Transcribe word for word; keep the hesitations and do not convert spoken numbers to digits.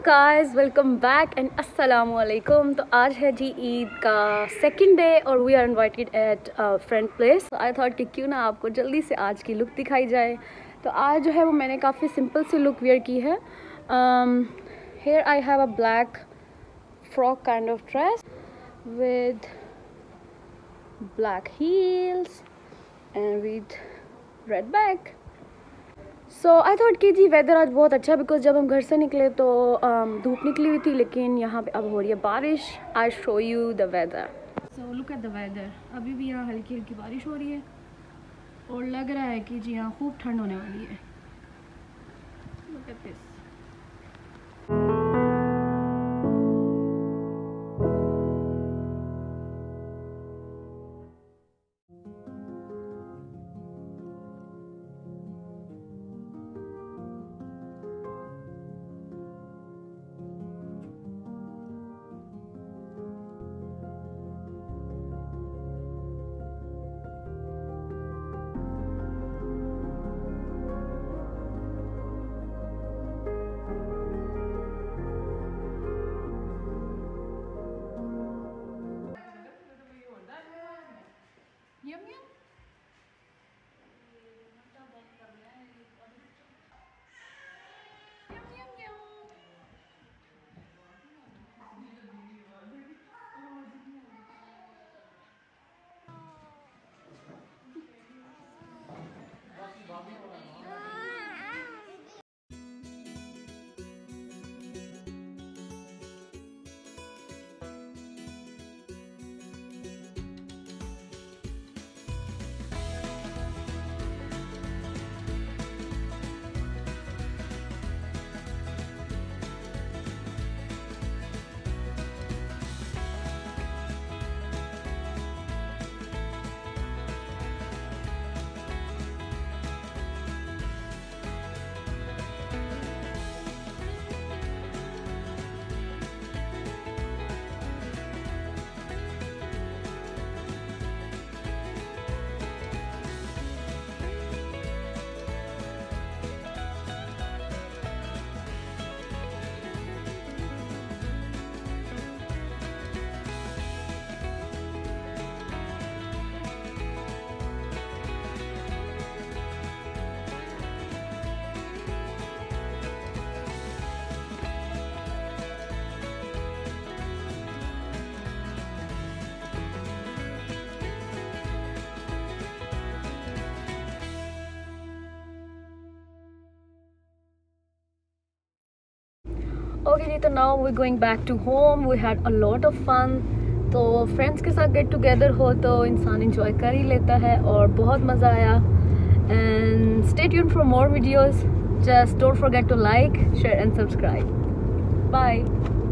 Guys, welcome back and अस्सलाम वालेकुम। तो आज है जी ईद का सेकंड डे और we are invited at friend place. I thought कि क्यों ना आपको जल्दी से आज की लुक दिखाई जाए। तो आज जो है वो मैंने काफ़ी सिंपल सी लुक वेयर की है। Here I have a black frock kind of dress with black heels and with red bag. So I thought कि जी वेदर आज बहुत अच्छा है, बिकॉज जब हम घर से निकले तो um, धूप निकली हुई थी, लेकिन यहाँ पे अब हो रही है बारिश। I show you the weather. So look at the weather. अभी भी यहाँ हल्की हल्की बारिश हो रही है और लग रहा है कि जी यहाँ खूब ठंड होने वाली है। Look at this. Yum yum. Okay जी, तो now we going back to home. We had a lot of fun. तो फ्रेंड्स के साथ गेट टुगेदर हो तो इंसान इंजॉय कर ही लेता है और बहुत मज़ा आया। And stay tuned for more videos. Just don't forget to like, share and subscribe. Bye.